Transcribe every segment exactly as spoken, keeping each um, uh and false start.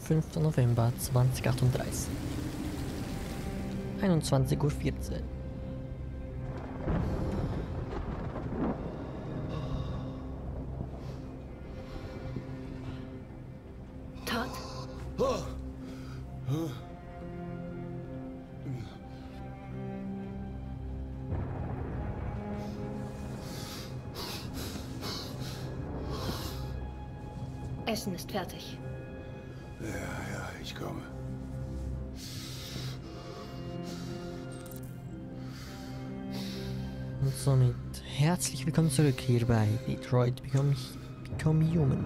fünfter November zweitausendachtunddreißig. einundzwanzig Uhr vierzehn. Todd? Oh. Oh. Essen ist fertig. Ja, ja, ich komme. Und somit herzlich willkommen zurück hier bei Detroit Become, Become Human.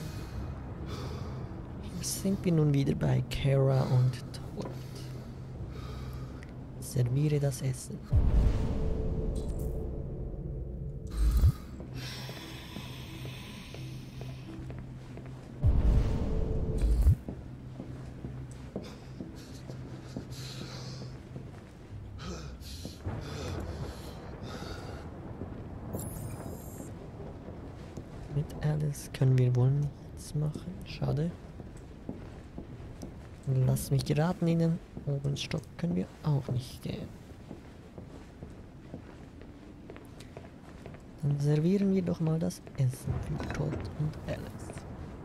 Hier sind wir nun wieder bei Kara und Todd. Serviere das Essen. Mit Alice können wir wohl nichts machen. Schade. Lass mich geraten, in den oberen Stock können wir auch nicht gehen. Dann servieren wir doch mal das Essen für Todd und Alice.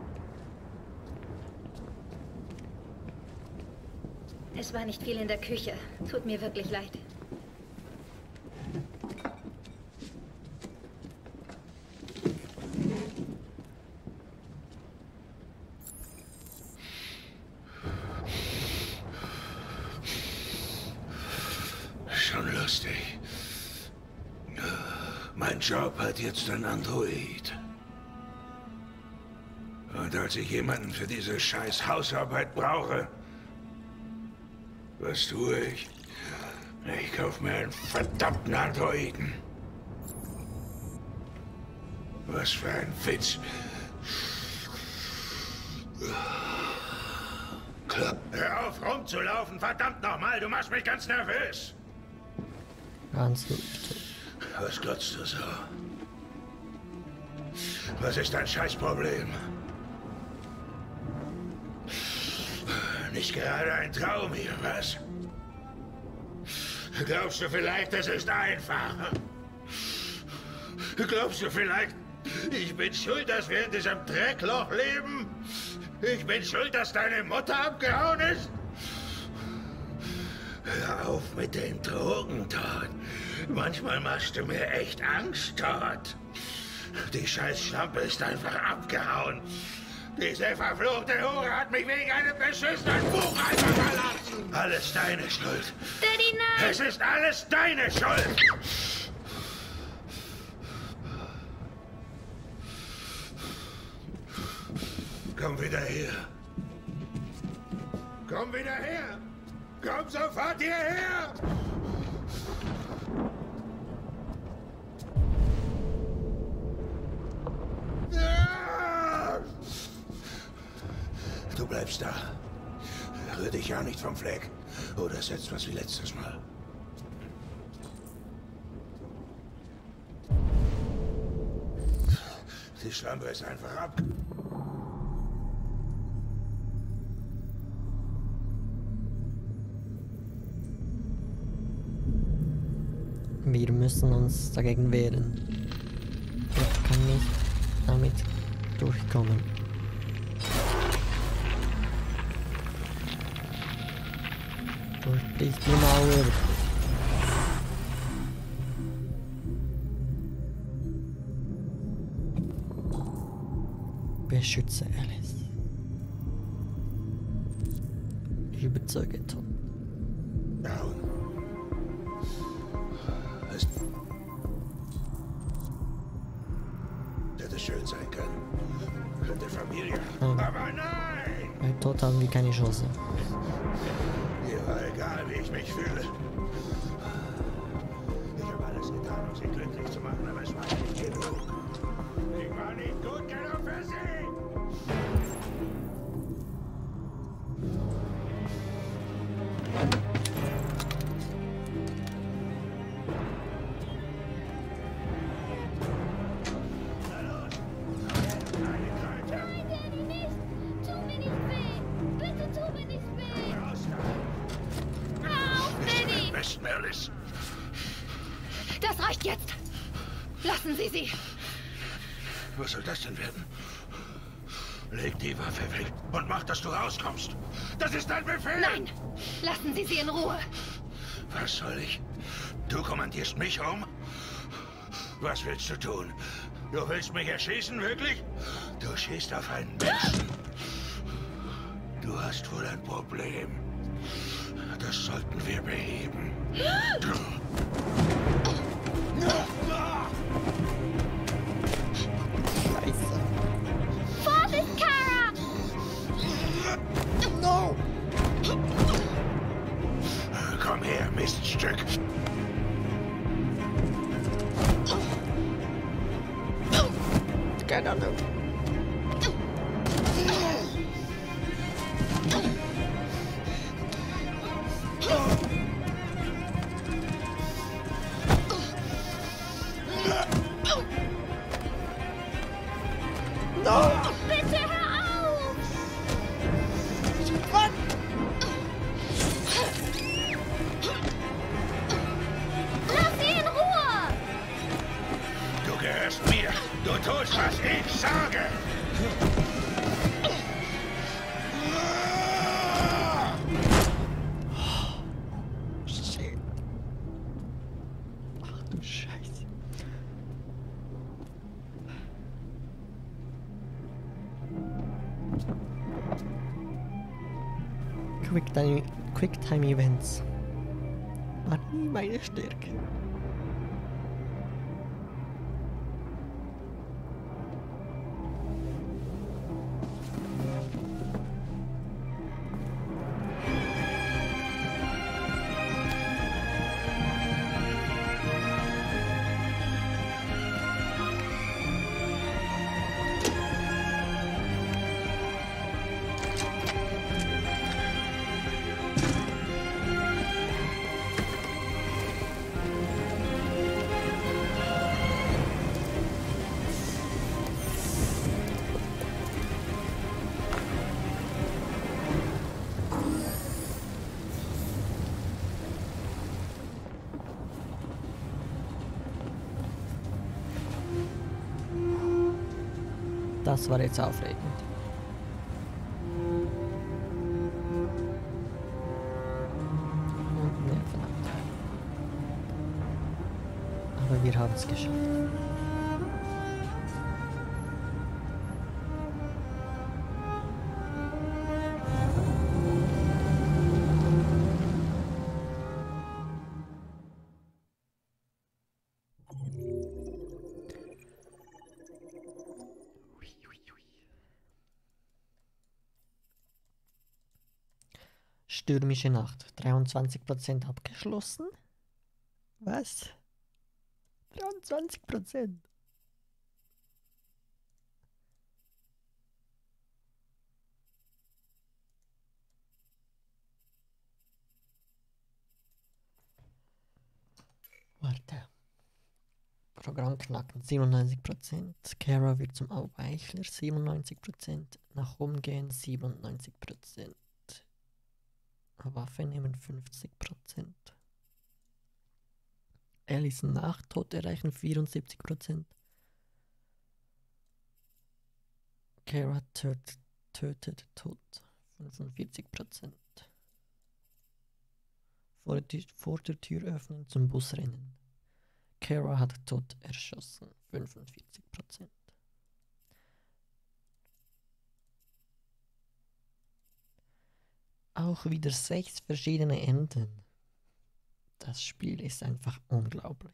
Es war nicht viel in der Küche. Tut mir wirklich leid. Schon lustig. Mein Job hat jetzt ein Android. Und als ich jemanden für diese scheiß Hausarbeit brauche, was tue ich? Ich kaufe mir einen verdammten Androiden. Was für ein Witz. Hör auf rumzulaufen, verdammt nochmal, du machst mich ganz nervös. Ganz ruhig. Was glotzt du so? Was ist dein Scheißproblem? Nicht gerade ein Traum hier, was? Glaubst du vielleicht, es ist einfach? Glaubst du vielleicht, ich bin schuld, dass wir in diesem Dreckloch leben? Ich bin schuld, dass deine Mutter abgehauen ist? Hör auf mit den Drogen, Todd. Manchmal machst du mir echt Angst, Todd. Die scheiß Schlampe ist einfach abgehauen. Diese verfluchte Hure hat mich wegen einem beschissenen Buch einfach verlassen. Alles deine Schuld. Daddy, nein! Es ist alles deine Schuld. Komm wieder her. Komm wieder her. Komm sofort hierher. Du bleibst da. Rühr dich ja nicht vom Fleck. Oder ist jetzt was wie letztes Mal. Die Schlampe ist einfach ab. Wir müssen uns dagegen wehren. Ich kann nicht damit durchkommen. Durchbricht die Mauer. Beschütze Alice. Überzeuge Todd. Down. Es hätte schön sein können. Könnte Familie. Nein. Aber nein! Bei Todd haben wir keine Chance. Mir war egal, wie ich mich fühle. Ich habe alles getan, um sie glücklich zu machen, aber es war nicht genug. Ich war nicht gut genug für sie! Nein, Daddy, nicht! Tu mir nicht weh! Bitte Travis. Das reicht jetzt. Lassen Sie sie. Was soll das denn werden? Leg die Waffe weg und mach, dass du rauskommst. Das ist dein Befehl! Nein! Lassen Sie sie in Ruhe! Was soll ich? Du kommandierst mich um? Was willst du tun? Du willst mich erschießen, wirklich? Du schießt auf einen Menschen. Du hast wohl ein Problem. Das sollten wir beheben. Scheiße. Vorsicht, Kara! No! Komm her, Miststück. Keine Ahnung. No! Bitte hör auf! Mann! Lass sie in Ruhe! Du gehörst mir. Du tust, was ich sage. Shit. Ach du Scheiße. Quicktime, Quicktime Events. War nie meine Stärke. Das war jetzt aufregend. Und Nervenabteil. Aber wir haben es geschafft. Stürmische Nacht. dreiundzwanzig Prozent abgeschlossen? Was? dreiundzwanzig Prozent? Warte. Programm knacken. siebenundneunzig Prozent. Kara wird zum Aufweichler. siebenundneunzig Prozent. Nach oben gehen. siebenundneunzig Prozent. Waffe nehmen fünfzig Prozent. Alice nach Tod erreichen vierundsiebzig Prozent. Kara tötet, tötet Tod fünfundvierzig Prozent. Vor, die, vor der Tür öffnen, zum Bus rennen. Kara hat Tod erschossen fünfundvierzig Prozent. Auch wieder sechs verschiedene Enden. Das Spiel ist einfach unglaublich.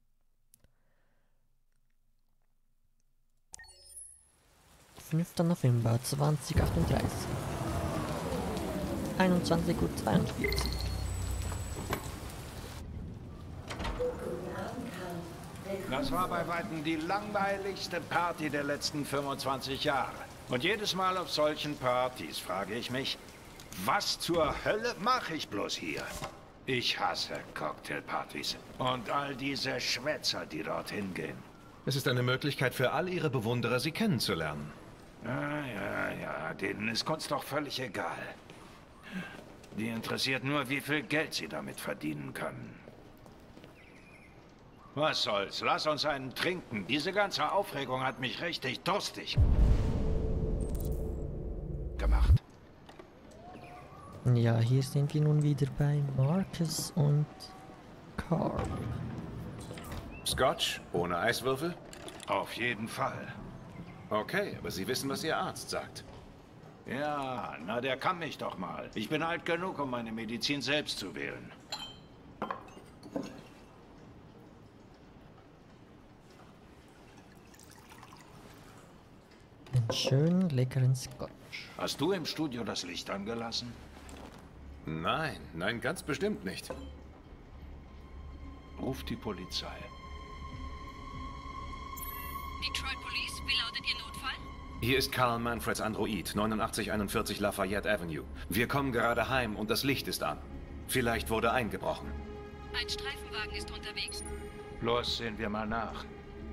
fünfter November zweitausendachtunddreißig. einundzwanzig Uhr zweiundvierzig. Das war bei weitem die langweiligste Party der letzten fünfundzwanzig Jahre. Und jedes Mal auf solchen Partys frage ich mich, was zur Hölle mache ich bloß hier? Ich hasse Cocktailpartys und all diese Schwätzer, die dorthin gehen. Es ist eine Möglichkeit für all Ihre Bewunderer, Sie kennenzulernen. Ja, ja, ja, denen ist Kunst doch völlig egal. Die interessiert nur, wie viel Geld sie damit verdienen können. Was soll's? Lass uns einen trinken. Diese ganze Aufregung hat mich richtig durstig gemacht. Ja, hier sind wir nun wieder bei Marcus und Carl. Scotch ohne Eiswürfel? Auf jeden Fall. Okay, aber Sie wissen, was Ihr Arzt sagt. Ja, na, der kann mich doch mal. Ich bin alt genug, um meine Medizin selbst zu wählen. Einen schönen, leckeren Scotch. Hast du im Studio das Licht angelassen? Nein, nein, ganz bestimmt nicht. Ruf die Polizei. Detroit Police, wie lautet Ihr Notfall? Hier ist Carl Manfreds Android, neunundachtzig einundvierzig Lafayette Avenue. Wir kommen gerade heim und das Licht ist an. Vielleicht wurde eingebrochen. Ein Streifenwagen ist unterwegs. Los, sehen wir mal nach.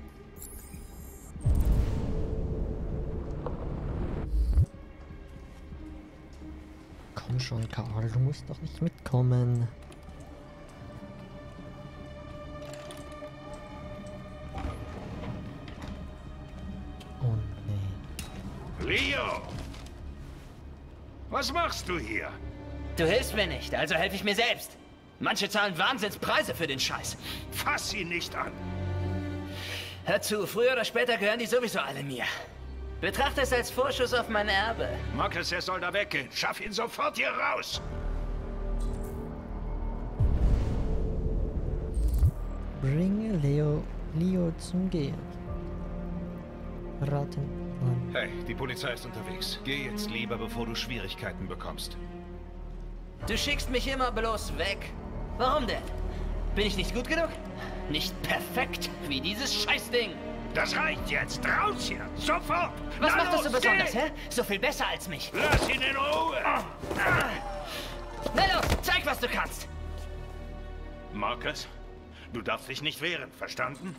Komm schon, Karl, du musst doch nicht mitkommen. Oh nee. Leo! Was machst du hier? Du hilfst mir nicht, also helfe ich mir selbst. Manche zahlen Wahnsinnspreise für den Scheiß. Fass ihn nicht an! Hör zu, früher oder später gehören die sowieso alle mir. Betrachte es als Vorschuss auf mein Erbe. Marcus, er soll da weggehen. Schaff ihn sofort hier raus! Bringe Leo, Leo zum Gehen. Raten, Mann. Hey, die Polizei ist unterwegs. Geh jetzt lieber, bevor du Schwierigkeiten bekommst. Du schickst mich immer bloß weg. Warum denn? Bin ich nicht gut genug? Nicht perfekt wie dieses Scheißding. Das reicht jetzt! Raus hier! Sofort! Was Na macht das so los, besonders, geh! hä? So viel besser als mich. Lass ihn in Ruhe! Na los, zeig, was du kannst. Marcus, du darfst dich nicht wehren, verstanden?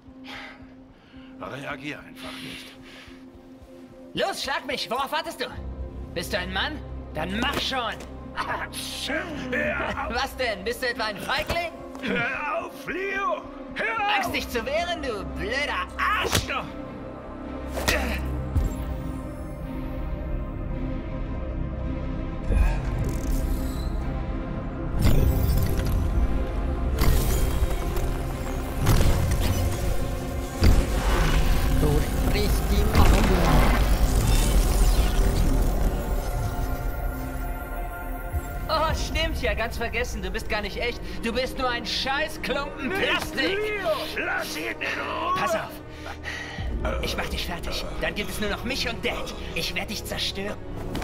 Reagier einfach nicht. Los, schlag mich. Worauf wartest du? Bist du ein Mann? Dann mach schon. Hör auf! Was denn? Bist du etwa ein Feigling? Hör auf, Leo! Hör auf! Angst, dich zu wehren, du blöder Arsch! Durchbrich die Mauer. Oh, stimmt ja, ganz vergessen. Du bist gar nicht echt. Du bist nur ein scheiß Klumpen Plastik. Leo! Lass ihn in Ruhe! Pass auf. Ich mach dich fertig. Dann gibt es nur noch mich und Dad. Ich werde dich zerstören.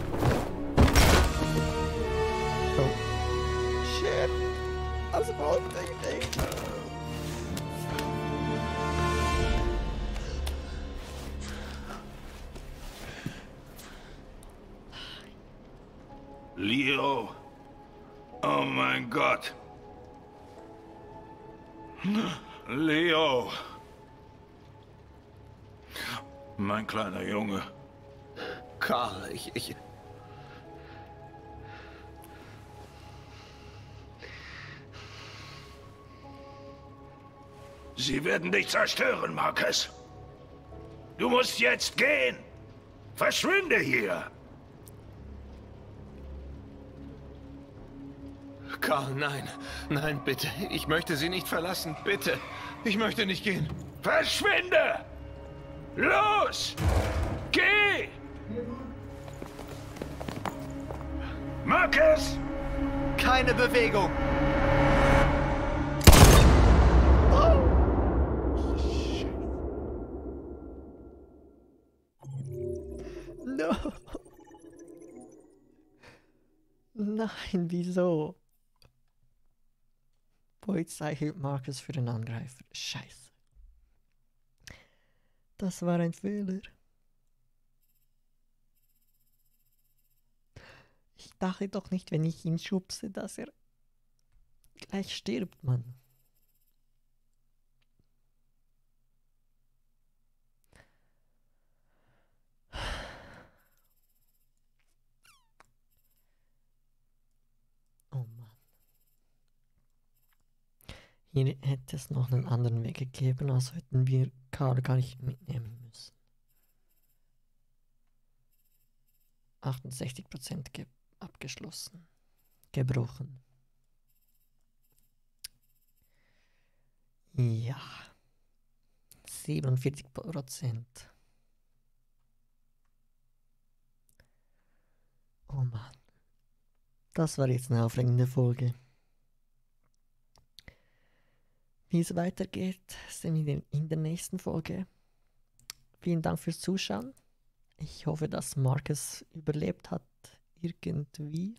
Oh. Shit. Das wollte ich nicht. Leo! Oh mein Gott! Leo! Mein kleiner Junge. Carl, ich, ich... Sie werden dich zerstören, Marcus. Du musst jetzt gehen. Verschwinde hier. Carl, nein. Nein, bitte. Ich möchte Sie nicht verlassen. Bitte. Ich möchte nicht gehen. Verschwinde! Los! Geh! Marcus! Keine Bewegung. No. Nein, wieso? Polizei hielt Marcus für den Angreifer. Scheiße. Das war ein Fehler. Ich dachte doch nicht, wenn ich ihn schubse, dass er gleich stirbt, Mann. Oh Mann. Hier hätte es noch einen anderen Weg gegeben, also hätten wir Karl gar nicht mitnehmen müssen. achtundsechzig Prozent ge abgeschlossen. Gebrochen. Ja. siebenundvierzig Prozent. Oh Mann. Das war jetzt eine aufregende Folge. Wie es weitergeht, sehen wir in der nächsten Folge. Vielen Dank fürs Zuschauen. Ich hoffe, dass Marcus überlebt hat. Irgendwie.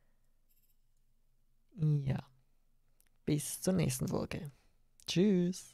Ja. Bis zur nächsten Folge. Tschüss.